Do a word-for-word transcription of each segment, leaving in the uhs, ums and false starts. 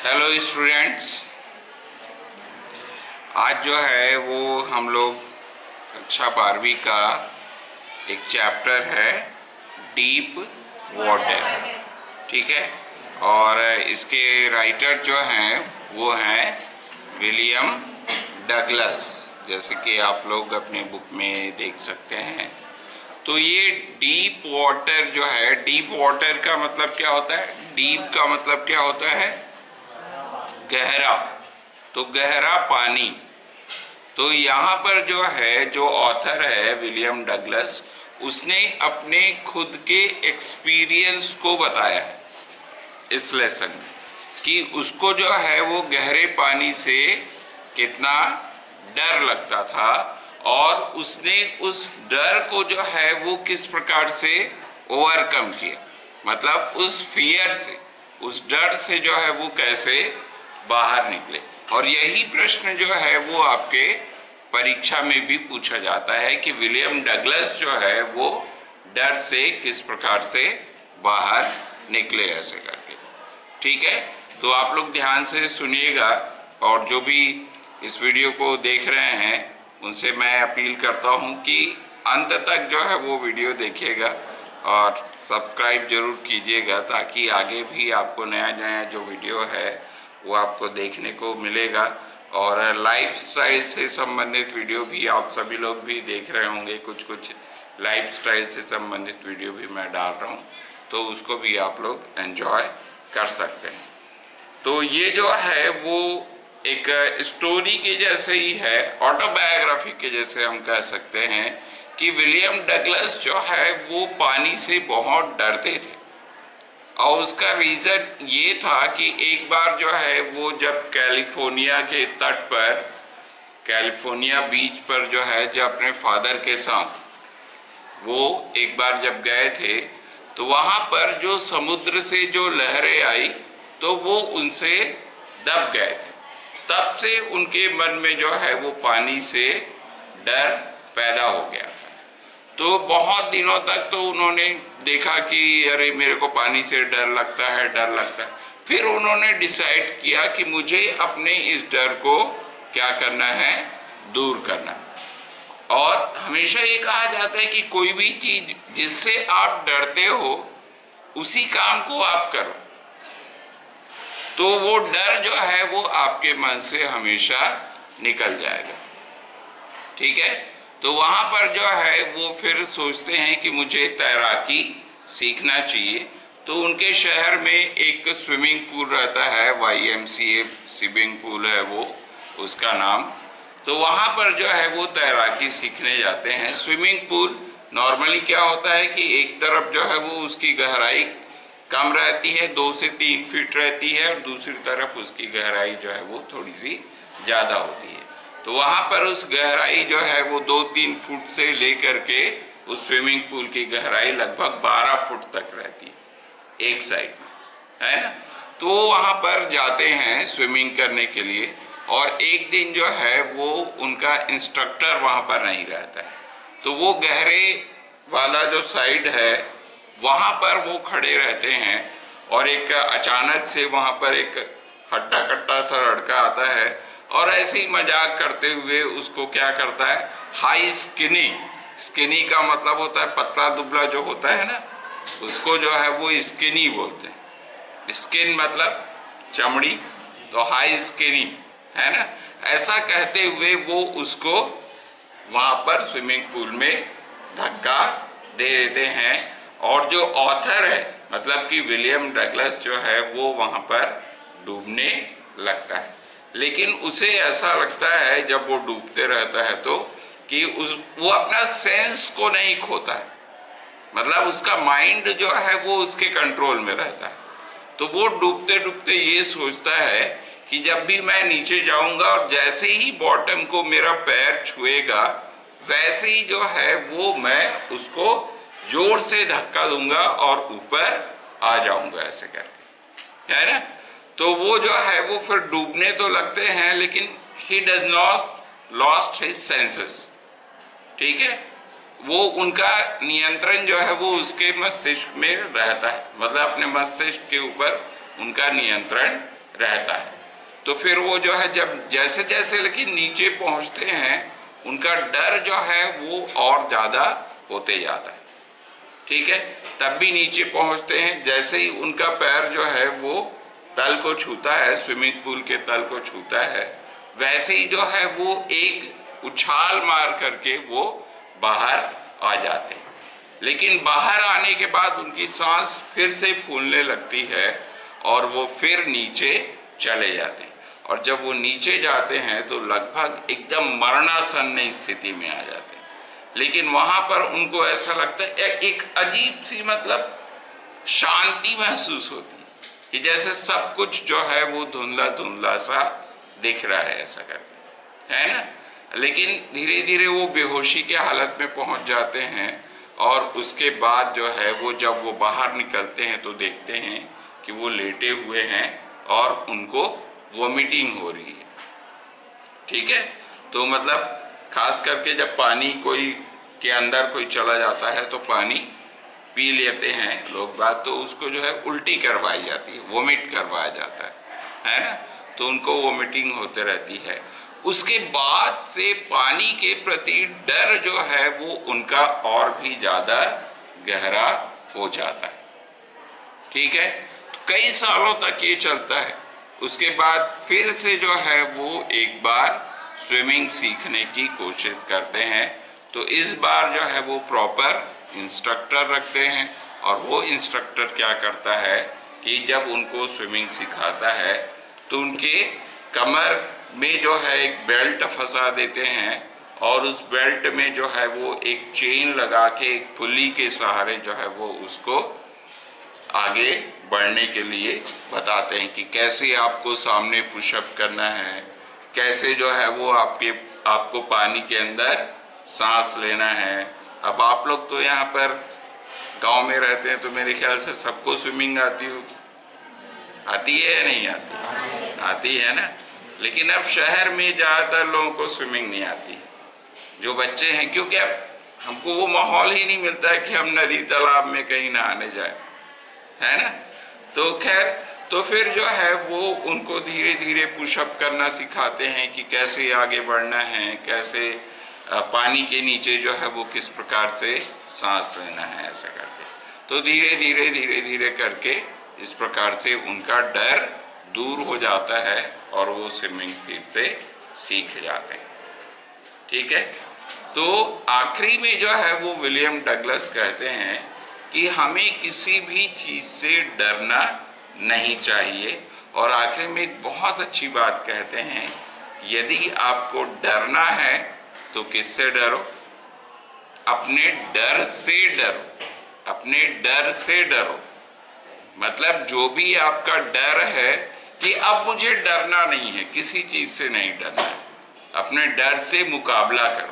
Hello students, आज जो है वो हम लोग कक्षा बारहवीं का एक चैप्टर है डीप वाटर, ठीक है। और इसके राइटर जो हैं वो हैं विलियम डगलस, जैसे कि आप लोग अपनी बुक में देख सकते हैं। तो ये डीप वाटर जो है, डीप वाटर का मतलब क्या होता है? डीप का मतलब क्या होता है? गहरा। तो गहरा पानी। तो यहाँ पर जो है, जो ऑथर है विलियम डगलस, उसने अपने खुद के एक्सपीरियंस को बताया है इस लेसन में कि उसको जो है वो गहरे पानी से कितना डर लगता था और उसने उस डर को जो है वो किस प्रकार से ओवरकम किया, मतलब उस फियर से, उस डर से जो है वो कैसे बाहर निकले। और यही प्रश्न जो है वो आपके परीक्षा में भी पूछा जाता है कि विलियम डगलस जो है वो डर से किस प्रकार से बाहर निकले, ऐसे करके, ठीक है। तो आप लोग ध्यान से सुनिएगा और जो भी इस वीडियो को देख रहे हैं उनसे मैं अपील करता हूं कि अंत तक जो है वो वीडियो देखिएगा और सब्सक्राइब जरूर कीजिएगा, ताकि आगे भी आपको नया नया जो वीडियो है वो आपको देखने को मिलेगा। और लाइफ स्टाइल से संबंधित वीडियो भी आप सभी लोग भी देख रहे होंगे, कुछ कुछ लाइफ स्टाइल से संबंधित वीडियो भी मैं डाल रहा हूँ, तो उसको भी आप लोग एंजॉय कर सकते हैं। तो ये जो है वो एक स्टोरी के जैसे ही है, ऑटोबायोग्राफी के जैसे हम कह सकते हैं कि विलियम डगलस जो है वो पानी से बहुत डरते थे। और उसका रीज़न ये था कि एक बार जो है वो जब कैलिफोर्निया के तट पर, कैलिफोर्निया बीच पर जो है, जब अपने फादर के साथ वो एक बार जब गए थे, तो वहाँ पर जो समुद्र से जो लहरें आई तो वो उनसे दब गए थे। तब से उनके मन में जो है वो पानी से डर पैदा हो गया। तो बहुत दिनों तक तो उन्होंने देखा कि अरे मेरे को पानी से डर लगता है, डर लगता है। फिर उन्होंने डिसाइड किया कि मुझे अपने इस डर को क्या करना है, दूर करना है। और हमेशा ये कहा जाता है कि कोई भी चीज जिससे आप डरते हो उसी काम को आप करो, तो वो डर जो है वो आपके मन से हमेशा निकल जाएगा, ठीक है। तो वहाँ पर जो है वो फिर सोचते हैं कि मुझे तैराकी सीखना चाहिए। तो उनके शहर में एक स्विमिंग पूल रहता है, Y M C A swimming pool है वो उसका नाम। तो वहाँ पर जो है वो तैराकी सीखने जाते हैं। स्विमिंग पूल नॉर्मली क्या होता है कि एक तरफ जो है वो उसकी गहराई कम रहती है, दो से तीन फीट रहती है, और दूसरी तरफ उसकी गहराई जो है वो थोड़ी सी ज़्यादा होती है। तो वहाँ पर उस गहराई जो है वो दो तीन फुट से लेकर के उस स्विमिंग पूल की गहराई लगभग बारह फुट तक रहती है एक साइड में, है ना। तो वहाँ पर जाते हैं स्विमिंग करने के लिए, और एक दिन जो है वो उनका इंस्ट्रक्टर वहाँ पर नहीं रहता है। तो वो गहरे वाला जो साइड है वहाँ पर वो खड़े रहते हैं, और एक अचानक से वहाँ पर एक हट्टा कट्टा सा लड़का आता है और ऐसे ही मजाक करते हुए उसको क्या करता है, हाई स्किनी, स्किनी का मतलब होता है पतला दुबला जो होता है ना, उसको जो है वो स्किनी बोलते हैं। स्किन मतलब चमड़ी, तो हाई स्किनी, है ना। ऐसा कहते हुए वो उसको वहाँ पर स्विमिंग पूल में धक्का दे देते हैं, और जो ऑथर है मतलब कि विलियम डगलस जो है वो वहाँ पर डूबने लगता है। लेकिन उसे ऐसा लगता है जब वो डूबते रहता है तो कि उस वो अपना सेंस को नहीं खोता है, मतलब उसका माइंड जो है वो उसके कंट्रोल में रहता है। तो वो डूबते डूबते ये सोचता है कि जब भी मैं नीचे जाऊंगा और जैसे ही बॉटम को मेरा पैर छुएगा वैसे ही जो है वो मैं उसको जोर से धक्का दूंगा और ऊपर आ जाऊंगा, ऐसे करके, है ना। तो वो जो है वो फिर डूबने तो लगते हैं, लेकिन he does not lost his senses, ठीक है। वो उनका नियंत्रण जो है वो उसके मस्तिष्क में रहता है, मतलब अपने मस्तिष्क के ऊपर उनका नियंत्रण रहता है। तो फिर वो जो है जब जैसे जैसे लेकिन नीचे पहुंचते हैं उनका डर जो है वो और ज़्यादा होते जाता है। ठीक है, तब भी नीचे पहुंचते हैं, जैसे ही उनका पैर जो है वो तल को छूता है, स्विमिंग पूल के तल को छूता है, वैसे ही जो है वो एक उछाल मार करके वो बाहर आ जाते हैं। लेकिन बाहर आने के बाद उनकी सांस फिर से फूलने लगती है और वो फिर नीचे चले जाते हैं। और जब वो नीचे जाते हैं तो लगभग एकदम मरणासन्न स्थिति में आ जाते हैं। लेकिन वहां पर उनको ऐसा लगता है एक अजीब सी मतलब शांति महसूस होती है कि जैसे सब कुछ जो है वो धुंधला धुंधला सा दिख रहा है, ऐसा करके, है ना। लेकिन धीरे धीरे वो बेहोशी के हालत में पहुंच जाते हैं और उसके बाद जो है वो जब वो बाहर निकलते हैं तो देखते हैं कि वो लेटे हुए हैं और उनको वोमिटिंग हो रही है। ठीक है, तो मतलब खास करके जब पानी कोई के अंदर कोई चला जाता है तो पानी पी लेते हैं लोग बात, तो उसको जो है उल्टी करवाई जाती है, वोमिट करवाया जाता है, है ना। तो उनको वोमिटिंग होते रहती है। उसके बाद से पानी के प्रति डर जो है वो उनका और भी ज्यादा गहरा हो जाता है। ठीक है, तो कई सालों तक ये चलता है। उसके बाद फिर से जो है वो एक बार स्विमिंग सीखने की कोशिश करते हैं। तो इस बार जो है वो प्रॉपर इंस्ट्रक्टर रखते हैं और वो इंस्ट्रक्टर क्या करता है कि जब उनको स्विमिंग सिखाता है तो उनके कमर में जो है एक बेल्ट फंसा देते हैं और उस बेल्ट में जो है वो एक चेन लगा के एक पुली के सहारे जो है वो उसको आगे बढ़ने के लिए बताते हैं कि कैसे आपको सामने पुशअप करना है, कैसे जो है वो आपके आपको पानी के अंदर सांस लेना है। अब आप लोग तो यहाँ पर गांव में रहते हैं तो मेरे ख्याल से सबको स्विमिंग आती होगी, आती है या नहीं आती? आती है ना। लेकिन अब शहर में ज़्यादातर लोगों को स्विमिंग नहीं आती है, जो बच्चे हैं, क्योंकि अब हमको वो माहौल ही नहीं मिलता है कि हम नदी तालाब में कहीं नहाने जाए, है ना। तो खैर, तो फिर जो है वो उनको धीरे धीरे पुशअप करना सिखाते हैं कि कैसे आगे बढ़ना है, कैसे पानी के नीचे जो है वो किस प्रकार से सांस लेना है, ऐसा करके। तो धीरे धीरे धीरे धीरे करके इस प्रकार से उनका डर दूर हो जाता है और वो स्विमिंग फिर से सीख जाते हैं। ठीक है, तो आखिरी में जो है वो विलियम डगलस कहते हैं कि हमें किसी भी चीज से डरना नहीं चाहिए। और आखिर में एक बहुत अच्छी बात कहते हैं, यदि आपको डरना है तो किससे डरो? अपने डर से डरो, अपने डर से डरो। मतलब जो भी आपका डर है कि अब मुझे डरना नहीं है, किसी चीज से नहीं डरना है, अपने डर से मुकाबला करो।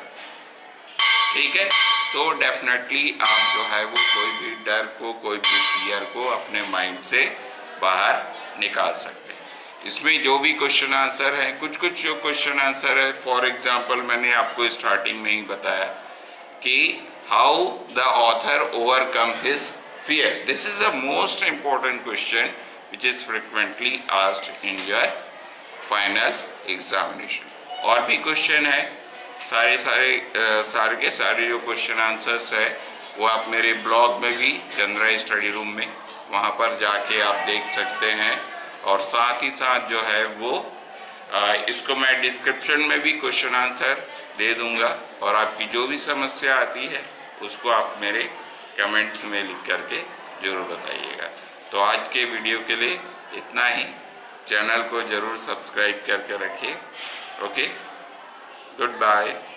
ठीक है, तो डेफिनेटली आप जो है वो कोई भी डर को, कोई भी फियर को अपने माइंड से बाहर निकाल सकते हैं। इसमें जो भी क्वेश्चन आंसर है, कुछ कुछ जो क्वेश्चन आंसर है, फॉर एग्जांपल मैंने आपको स्टार्टिंग में ही बताया कि how the author overcome his fear. This is the most important question which is frequently asked in your final examination. और भी क्वेश्चन है, सारे सारे आ, सारे के सारे जो क्वेश्चन आंसर्स है वो आप मेरे ब्लॉग में भी, चंद्रा स्टडी रूम में, वहाँ पर जाके आप देख सकते हैं। और साथ ही साथ जो है वो आ, इसको मैं डिस्क्रिप्शन में भी क्वेश्चन आंसर दे दूंगा और आपकी जो भी समस्या आती है उसको आप मेरे कमेंट्स में लिख करके जरूर बताइएगा। तो आज के वीडियो के लिए इतना ही। चैनल को जरूर सब्सक्राइब करके रखिए। Okay, good bye.